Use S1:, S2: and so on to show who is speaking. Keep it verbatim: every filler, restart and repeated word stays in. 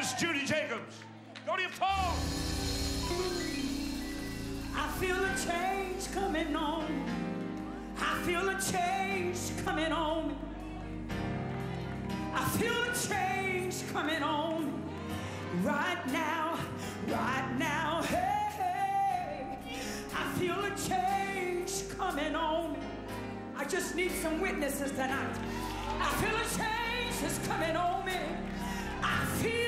S1: Miss Judy Jacobs. Go to your phone.
S2: I feel a change coming on. I feel a change coming on. I feel a change coming on right now, right now. Hey, hey. I feel a change coming on. I just need some witnesses tonight. I feel a change is coming on me. I feel